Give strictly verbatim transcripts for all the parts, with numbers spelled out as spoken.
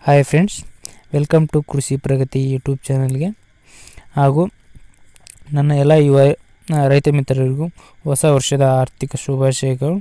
Hi friends, welcome to ಕೃಷಿ ಪ್ರಗತಿ YouTube ಚಾನಲ್ಗೆ ಹಾಗೂ ನನ್ನ ಎಲ್ಲ ಯುವ ರೈತ ಮಿತ್ರರಿಗೂ ಹೊಸ ವರ್ಷದ ಆರ್ಥಿಕ ಶುಭಾಶಯಗಳು.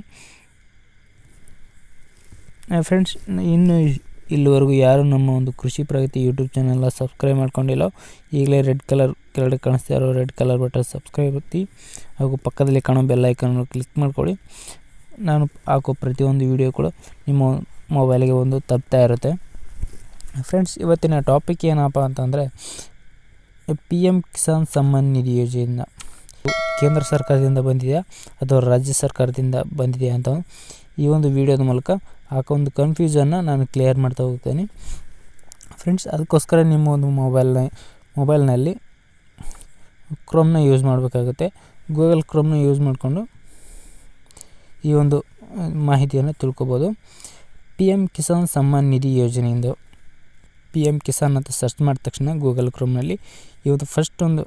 ಫ್ರೆಂಡ್ಸ್, ಇನ್ನು ಇಲ್ಲಿವರೆಗೂ ಯಾರು ನಮ್ಮ ಒಂದು ಕೃಷಿ ಪ್ರಗತಿ ಯೂಟ್ಯೂಬ್ ಚಾನಲ್ನ ಸಬ್ಸ್ಕ್ರೈಬ್ ಮಾಡ್ಕೊಂಡಿಲ್ಲ, ಈಗಲೇ ರೆಡ್ ಕಲರ್ ಕೆಳಗಡೆ ಕಾಣಿಸ್ತಾ ಇರೋ ರೆಡ್ ಕಲರ್ ಬಟನ್ ಸಬ್ಸ್ಕ್ರೈಬ್ ಒತ್ತಿ ಹಾಗೂ ಪಕ್ಕದಲ್ಲಿ ಕಾಣೋ ಬೆಲ್ ಐಕನ್ ಕ್ಲಿಕ್ ಮಾಡ್ಕೊಳ್ಳಿ. ನಾನು ಹಾಕೋ ಪ್ರತಿಯೊಂದು ವಿಡಿಯೋ ಕೂಡ ನಿಮ್ಮ ಮೊಬೈಲಿಗೆ ಒಂದು ತಪ್ತಾ ಇರುತ್ತೆ. ಫ್ರೆಂಡ್ಸ್, ಇವತ್ತಿನ ಟಾಪಿಕ್ ಏನಪ್ಪ ಅಂತಂದರೆ ಪಿ ಎಮ್ ಕಿಸಾನ್ ಸಮ್ಮಾನ್ ನಿಧಿ ಯೋಜನೆಯಿಂದ ಕೇಂದ್ರ ಸರ್ಕಾರದಿಂದ ಬಂದಿದೆಯಾ ಅಥವಾ ರಾಜ್ಯ ಸರ್ಕಾರದಿಂದ ಬಂದಿದೆಯಾ ಅಂತ ಈ ಒಂದು ವಿಡಿಯೋದ ಮೂಲಕ ಹಾಕೋ ಒಂದು ಕನ್ಫ್ಯೂಷನ್ನ ನಾನು ಕ್ಲಿಯರ್ ಮಾಡ್ತಾ ಹೋಗ್ತೇನೆ. ಫ್ರೆಂಡ್ಸ್, ಅದಕ್ಕೋಸ್ಕರ ನಿಮ್ಮ ಒಂದು ಮೊಬೈಲ್ನ ಮೊಬೈಲ್ನಲ್ಲಿ ಕ್ರೋಮ್ನ ಯೂಸ್ ಮಾಡಬೇಕಾಗುತ್ತೆ. ಗೂಗಲ್ ಕ್ರೋಮ್ನ ಯೂಸ್ ಮಾಡಿಕೊಂಡು ಈ ಒಂದು ಮಾಹಿತಿಯನ್ನು ತಿಳ್ಕೊಬೋದು. ಪಿ ಎಮ್ ಕಿಸಾನ್ ಸಮ್ಮಾನ್ ನಿಧಿ ಯೋಜನೆಯಿಂದ ಪಿ ಎಮ್ ಕಿಸಾನ್ ಅಂತ ಸರ್ಚ್ ಮಾಡಿದ ತಕ್ಷಣ ಗೂಗಲ್ ಕ್ರೋಮ್ನಲ್ಲಿ ಇವತ್ತು ಫಸ್ಟ್ ಒಂದು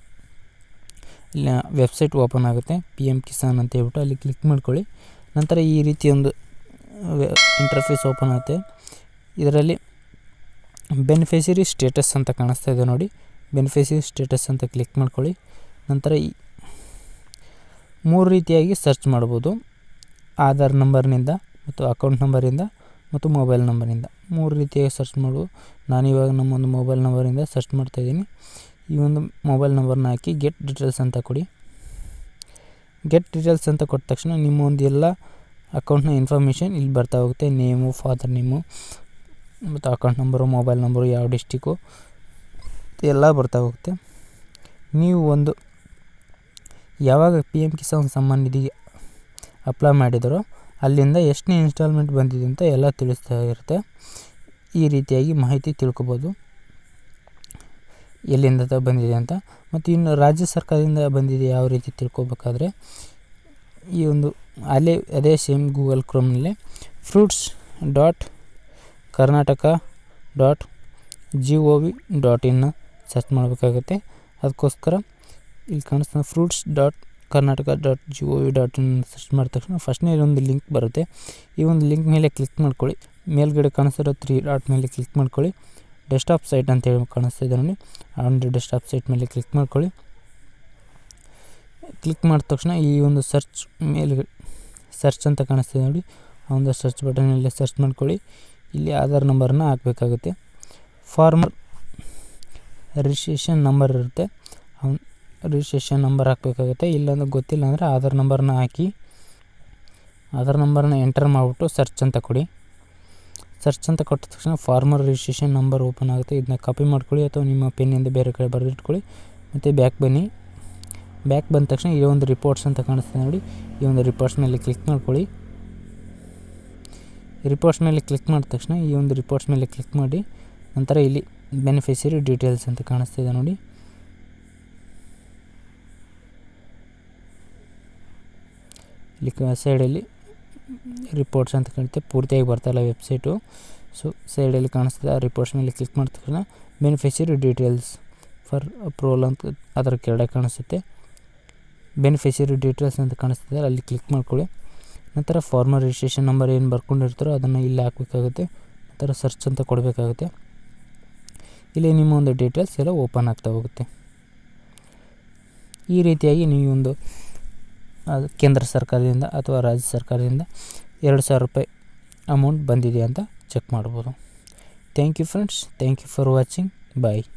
ವೆಬ್ಸೈಟ್ ಓಪನ್ ಆಗುತ್ತೆ. ಪಿ ಎಮ್ ಕಿಸಾನ್ ಅಂತ ಹೇಳ್ಬಿಟ್ಟು ಅಲ್ಲಿ ಕ್ಲಿಕ್ ಮಾಡ್ಕೊಳ್ಳಿ. ನಂತರ ಈ ರೀತಿ ಒಂದು ಇಂಟರ್ಫೇಸ್ ಓಪನ್ ಆಗುತ್ತೆ. ಇದರಲ್ಲಿ ಬೆನಿಫಿಷರಿ ಸ್ಟೇಟಸ್ ಅಂತ ಕಾಣಿಸ್ತಾ ಇದೆ ನೋಡಿ. ಬೆನಿಫಿಷರಿ ಸ್ಟೇಟಸ್ ಅಂತ ಕ್ಲಿಕ್ ಮಾಡ್ಕೊಳ್ಳಿ. ನಂತರ ಈ ಮೂರು ರೀತಿಯಾಗಿ ಸರ್ಚ್ ಮಾಡ್ಬೋದು. ಆಧಾರ್ ನಂಬರ್ನಿಂದ ಮತ್ತು ಅಕೌಂಟ್ ನಂಬರಿಂದ ಮತ್ತು ಮೊಬೈಲ್ ನಂಬರಿಂದ ಮೂರು ರೀತಿಯಾಗಿ ಸರ್ಚ್ ಮಾಡ್ಬೋದು. ನಾನಿವಾಗ ನಮ್ಮೊಂದು ಮೊಬೈಲ್ ನಂಬರಿಂದ ಸರ್ಚ್ ಮಾಡ್ತಾಯಿದ್ದೀನಿ. ಈ ಒಂದು ಮೊಬೈಲ್ ನಂಬರ್ನ ಹಾಕಿ ಗೆಟ್ ಡೀಟೇಲ್ಸ್ ಅಂತ ಕೊಡಿ. ಗೆಟ್ ಡೀಟೇಲ್ಸ್ ಅಂತ ಕೊಟ್ಟ ತಕ್ಷಣ ನಿಮ್ಮ ಒಂದು ಎಲ್ಲ ಅಕೌಂಟ್ನ ಇನ್ಫಾರ್ಮೇಷನ್ ಇಲ್ಲಿ ಬರ್ತಾ ಹೋಗುತ್ತೆ. ನೇಮು, ಫಾದರ್ ನೇಮು ಮತ್ತು ಅಕೌಂಟ್ ನಂಬರು, ಮೊಬೈಲ್ ನಂಬರು, ಯಾವ ಡಿಸ್ಟಿಕ್ಕು ಎಲ್ಲ ಬರ್ತಾ ಹೋಗುತ್ತೆ. ನೀವು ಒಂದು ಯಾವಾಗ ಪಿ ಎಮ್ ಕಿಸಾನ್ ಸಮ್ಮಾನ್ ನಿಧಿಗೆ ಅಪ್ಲೈ ಮಾಡಿದರೋ ಅಲ್ಲಿಂದ ಎಷ್ಟನೇ ಇನ್ಸ್ಟಾಲ್ಮೆಂಟ್ ಬಂದಿದೆ ಅಂತ ಎಲ್ಲ ತಿಳಿಸ್ತಾ ಇರುತ್ತೆ. ಈ ರೀತಿಯಾಗಿ ಮಾಹಿತಿ ತಿಳ್ಕೊಬೋದು ಎಲ್ಲಿಂದ ಬಂದಿದೆ ಅಂತ. ಮತ್ತು ಇನ್ನು ರಾಜ್ಯ ಸರ್ಕಾರದಿಂದ ಬಂದಿದೆ ಯಾವ ರೀತಿ ತಿಳ್ಕೊಬೇಕಾದ್ರೆ ಈ ಒಂದು ಅಲ್ಲೇ ಅದೇ ಸೇಮ್ ಗೂಗಲ್ ಕ್ರೋಮ್ನಲ್ಲಿ fruits dot Karnataka dot G O V dot in search ಮಾಡಬೇಕಾಗುತ್ತೆ. ಅದಕ್ಕೋಸ್ಕರ ಇಲ್ಲಿ ಕಾಣಿಸ್ತಾ fruits dot Karnataka dot G O V dot in search ಮಾಡಿದ ತಕ್ಷಣ ಫಸ್ಟ್ನೇ ಒಂದು ಲಿಂಕ್ ಬರುತ್ತೆ. ಈ ಒಂದು ಲಿಂಕ್ ಮೇಲೆ ಕ್ಲಿಕ್ ಮಾಡ್ಕೊಳ್ಳಿ. ಮೇಲ್ಗಡೆ ಕಾಣಿಸ್ತಿರೋ ತ್ರೀ ಡಾಟ್ ಮೇಲೆ ಕ್ಲಿಕ್ ಮಾಡ್ಕೊಳ್ಳಿ. ಡೆಸ್ಕ್ಟಾಪ್ ಸೈಟ್ ಅಂತೇಳಿ ಕಾಣಿಸ್ತಿದೆ ನೋಡಿ. ಆ ಒಂದು ಡೆಸ್ಕ್ಟಾಪ್ ಸೈಟ್ ಮೇಲೆ ಕ್ಲಿಕ್ ಮಾಡ್ಕೊಳ್ಳಿ. ಕ್ಲಿಕ್ ಮಾಡಿದ ತಕ್ಷಣ ಈ ಒಂದು ಸರ್ಚ್ ಮೇಲ್ಗಡೆ ಸರ್ಚ್ ಅಂತ ಕಾಣಿಸ್ತಿದೆ ನೋಡಿ. ಆ ಒಂದು ಸರ್ಚ್ ಬಟನಲ್ಲಿ ಸರ್ಚ್ ಮಾಡ್ಕೊಳ್ಳಿ. ಇಲ್ಲಿ ಆಧಾರ್ ನಂಬರ್ನ ಹಾಕಬೇಕಾಗುತ್ತೆ. ಫಾರ್ಮರ್ ರಿಜಿಸ್ಟ್ರೇಷನ್ ನಂಬರ್ ಇರುತ್ತೆ, ಅವ್ನು ರಿಜಿಸ್ಟ್ರೇಷನ್ ನಂಬರ್ ಹಾಕಬೇಕಾಗುತ್ತೆ. ಇಲ್ಲಾಂದ್ರೆ ಗೊತ್ತಿಲ್ಲ ಅಂದರೆ ಆಧಾರ್ ನಂಬರ್ನ ಹಾಕಿ ಆಧಾರ್ ನಂಬರ್ನ ಎಂಟರ್ ಮಾಡಿಬಿಟ್ಟು ಸರ್ಚ್ ಅಂತ ಕೊಡಿ. ಸರ್ಚ್ ಅಂತ ಕೊಟ್ಟ ತಕ್ಷಣ ಫಾರ್ಮರ್ ರಿಜಿಸ್ಟ್ರೇಷನ್ ನಂಬರ್ ಓಪನ್ ಆಗುತ್ತೆ. ಇದನ್ನ ಕಾಪಿ ಮಾಡ್ಕೊಳ್ಳಿ ಅಥವಾ ನಿಮ್ಮ ಪೆನ್ನಿಂದ ಬೇರೆ ಕಡೆ ಬರೆದಿಟ್ಕೊಳ್ಳಿ. ಮತ್ತು ಬ್ಯಾಕ್ ಬನ್ನಿ. ಬ್ಯಾಕ್ ಬಂದ ತಕ್ಷಣ ಈ ಒಂದು ರಿಪೋರ್ಟ್ಸ್ ಅಂತ ಕಾಣಿಸ್ತದೆ ನೋಡಿ. ಈ ಒಂದು ರಿಪೋರ್ಟ್ಸ್ ಮೇಲೆ ಕ್ಲಿಕ್ ಮಾಡ್ಕೊಳ್ಳಿ. ರಿಪೋರ್ಟ್ಸ್ ಮೇಲೆ ಕ್ಲಿಕ್ ಮಾಡಿದ ತಕ್ಷಣ ಈ ಒಂದು ರಿಪೋರ್ಟ್ಸ್ ಮೇಲೆ ಕ್ಲಿಕ್ ಮಾಡಿ ನಂತರ ಇಲ್ಲಿ ಬೆನಿಫಿಷರಿ ಡೀಟೇಲ್ಸ್ ಅಂತ ಕಾಣಿಸ್ತಿದೆ ನೋಡಿ. ಇಲ್ಲಿ ಸೈಡಲ್ಲಿ ರಿಪೋರ್ಟ್ಸ್ ಅಂತ ಕಾಣುತ್ತೆ. ಪೂರ್ತಿಯಾಗಿ ಬರ್ತಾಯಿಲ್ಲ ವೆಬ್ಸೈಟು. ಸೊ ಸೈಡಲ್ಲಿ ಕಾಣಿಸ್ತದೆ. ಆ ರಿಪೋರ್ಟ್ಸ್ ಮೇಲೆ ಕ್ಲಿಕ್ ಮಾಡಿದ ತಕ್ಷಣ ಬೆನಿಫಿಷರಿ ಡೀಟೇಲ್ಸ್ ಫಾರ್ ಅಪ್ರೂವಲ್ ಅಂತ ಅದರ ಕೆಳಗಡೆ ಕಾಣಿಸುತ್ತೆ. ಬೆನಿಫಿಷರಿ ಡೀಟೇಲ್ಸ್ ಅಂತ ಕಾಣಿಸ್ತದೆ, ಅಲ್ಲಿ ಕ್ಲಿಕ್ ಮಾಡ್ಕೊಳ್ಳಿ. ನಂತರ ಫಾರ್ಮರ್ ರಿಜಿಸ್ಟ್ರೇಷನ್ ನಂಬರ್ ಏನು ಬರ್ಕೊಂಡಿರ್ತಾರೋ ಅದನ್ನು ಇಲ್ಲಿ ಹಾಕಬೇಕಾಗುತ್ತೆ. ನಂತರ ಸರ್ಚ್ ಅಂತ ಕೊಡಬೇಕಾಗುತ್ತೆ. ಇಲ್ಲಿ ನಿಮ್ಮ ಒಂದು ಡೀಟೇಲ್ಸ್ ಎಲ್ಲ ಓಪನ್ ಆಗ್ತಾ ಹೋಗುತ್ತೆ. ಈ ರೀತಿಯಾಗಿ ನೀವು ಒಂದು ಕೇಂದ್ರ ಸರ್ಕಾರದಿಂದ ಅಥವಾ ರಾಜ್ಯ ಸರ್ಕಾರದಿಂದ ಎರಡು ಸಾವಿರ ರೂಪಾಯಿ ಅಮೌಂಟ್ ಬಂದಿದೆ ಅಂತ ಚೆಕ್ ಮಾಡ್ಬೋದು. Thank you friends, thank you for watching. Bye.